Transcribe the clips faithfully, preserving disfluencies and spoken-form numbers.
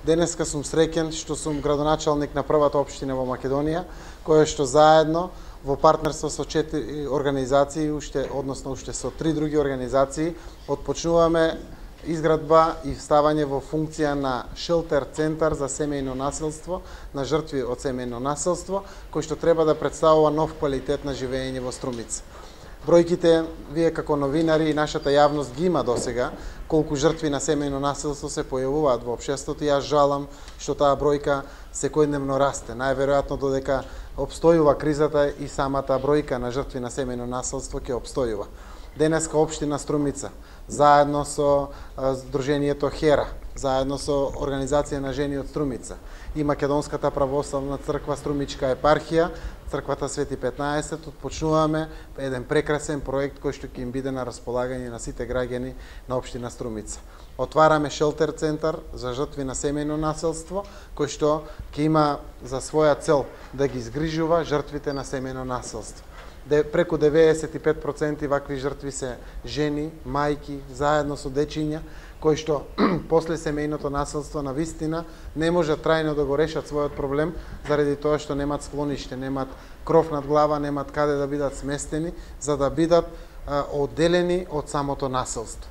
Денеска сум среќен што сум градоначалник на првата општина во Македонија, која што заедно во партнерство со четири организации, уште, односно уште со три други организации, отпочнуваме изградба и вставање во функција на шелтер центар за семејно насилство на жртви од семејно насилство, кој што треба да представува нов квалитет на живење во Струмица. Бројките, вие како новинари и нашата јавност ги има досега, колку жртви на семејно насилство се појавуваат во општеството, и јас жалам што таа бројка секојдневно расте. Најверојатно додека обстојува кризата и самата бројка на жртви на семејно насилство ќе обстојува. Денеска општина Струмица, заедно со Сдруженијето Хера, заедно со Организација на жени од Струмица и Македонската православна црква Струмичка епархија, црквата Свети петнаесет, отпочнуваме еден прекрасен проект кој што ќе им биде на располагање на сите граѓани на општина Струмица. Отвараме шелтер центар за жртви на семејно насилство, кој што ќе има за своја цел да ги згрижува жртвите на семејно насилство. Де, преку деветдесет и пет проценти вакви жртви се жени, мајки, заедно со дечиња, кои што после семејното насилство на вистина не може трајно да го решат својот проблем, заради тоа што немат склониште, немат кров над глава, немат каде да бидат сместени, за да бидат а, одделени од самото насилство.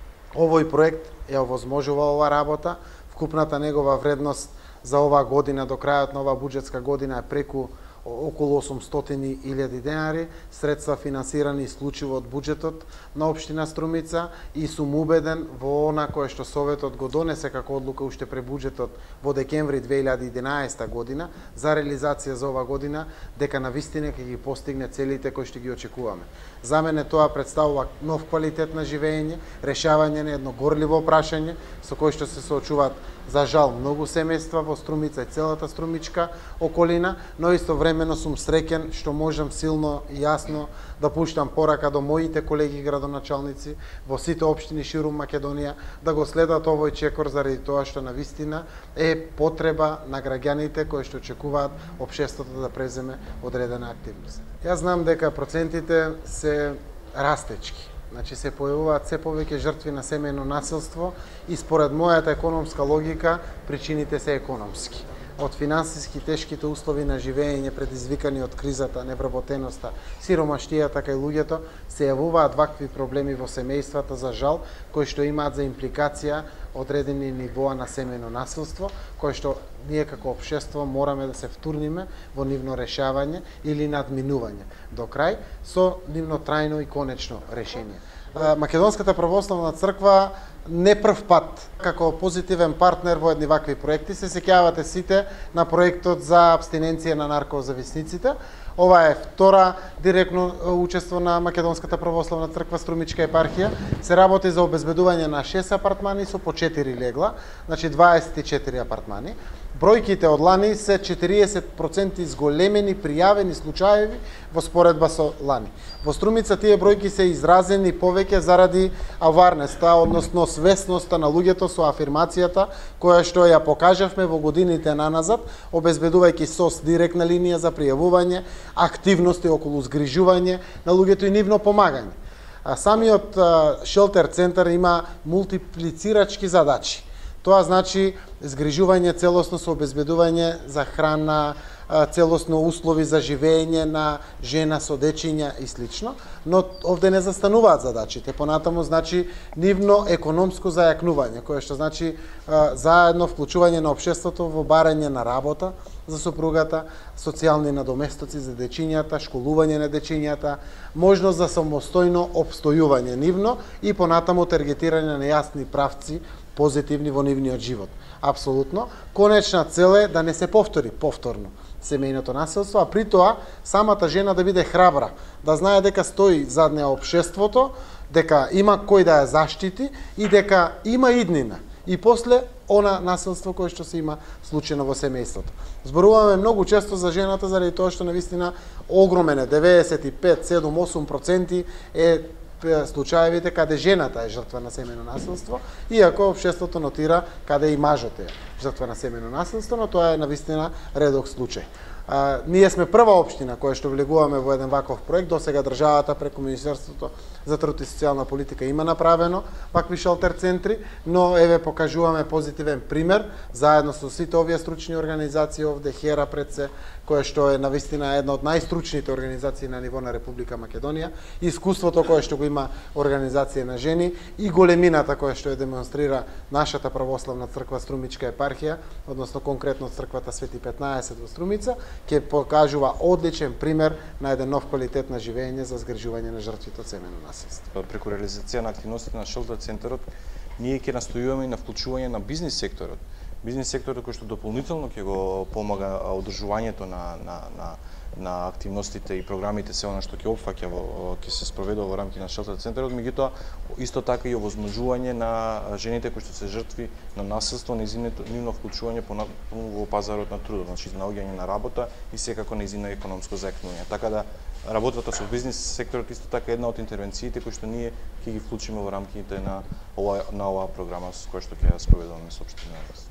Овој проект ја овозможува ова работа. Вкупната негова вредност за оваа година, до крајот на оваа буџетска година, е преку околу осумстотини илјади денари, средства финансирани исклучиво од буџетот на општина Струмица, и сум убеден во она кое што Советот го донесе како одлука уште пред буџетот во декември две илјади и единаесета година за реализација за ова година, дека на вистина ќе ги постигне целите кои што ги очекуваме. За мене тоа представува нов квалитет на живење, решавање на едно горливо прашање со кој што се соочуваат за жал многу семејства во Струмица и целата струмичка околина, но истовремено сум среќен што можам силно и јасно да пуштам порака до моите колеги градоначалници во сите општини ширум Македонија да го следат овој чекор, заради тоа што на вистина е потреба на граѓаните кои што очекуваат општеството да преземе одредена активност. Јас знам дека процентите се растечки. Значи се појавуваат се повеќе жртви на семејно насилство и според мојата економска логика причините се економски. Од финансиски тешките услови на живење предизвикани од кризата, невработеноста, сиромаштијата кај луѓето, се јавуваат вакви проблеми во семејствата, за жал, кои што имаат за импликација одредени нивоа на семејно насилство, кои што ние како општество мораме да се втурниме во нивно решавање или надминување до крај со нивно трајно и конечно решение. Македонската православна црква не прв пат како позитивен партнер во едни вакви проекти. Се сеќавате сите на проектот за абстиненција на наркозависниците. Ова е втора директно учество на Македонската православна црква Струмичка епархија. Се работи за обезбедување на шест апартмани со по четири легла, значи дваесет и четири апартмани. Бројките од лани се четириесет проценти зголемени пријавени случаеви во споредба со лани. Во Струмица тие бројки се изразени повеќе заради аварнеста, односно свесноста на луѓето со афирмацијата која што ја покажавме во годините наназад, обезбедувајќи СОС директна линија за пријавување, активности околу згрижување на луѓето и нивно помагање. А самиот шелтер центар има мултиплицирачки задачи. Тоа значи згрижување целосно со обезбедување за храна, целосно услови за живење на жена со дечиња и слично, но овде не застануваат задачите. Понатаму значи нивно економско зајакнување, кое што значи заедно вклучување на општеството во барање на работа за сопругата, социјални надоместоци за дечињата, школување на дечињата, можност за самостојно обстојување нивно и понатаму таргетирање на јасни правци позитивни во нивниот живот. Апсолутно. Конечна цел е да не се повтори повторно семејното насилство, а при тоа самата жена да биде храбра, да знае дека стои зад неа општеството, дека има кој да ја заштити и дека има иднина. И после она насилство кое што се има случајно во семејството. Зборуваме многу често за жената заради тоа што навистина огромен е, деветдесет и пет, седум, осум проценти е случаевите каде жената е жртва на семејно насилство, иако општеството нотира каде и мажот е жртва на семејно насилство, но тоа е навистина редок случај. А, ние сме прва општина која што влегуваме во еден ваков проект. До сега државата преку Министерството за труд и социјална политика има направено вакви шелтер центри, но еве покажуваме позитивен пример заедно со сите овие стручни организации овде, Хера пред се, која што е навистина една од најстручните организации на ниво на Република Македонија, искуството кое што го има организација на жени и големината која што ја демонстрира нашата православна црква Струмичка епархија, односно конкретно црквата Свети петнаесет во Струмица, ќе покажува одличен пример на еден нов квалитет на живење за згрижување на жртвите од семејно насилство. Преку реализација на активностите на шелтер центарот, ние ќе настојуваме и на вклучување на бизнис секторот. Бизнис секторот кој што дополнително ќе го помага одржувањето на на на на активностите и програмите, се она што ќе опфаќа во ќе се спроведува во рамки на шелтер центарот, меѓутоа исто така и овозможување на жените кои што се жртви на насилство, нејзиното нивно вклучување во пазарот на трудот, значи наоѓање на работа и секако нејзино економско заекнување. Така да работата со бизнис секторот исто така е една од интервенциите кои што ние ќе ги вклучиме во рамките на ова на оваа програма со која што ќе ја спроведуваме со општината.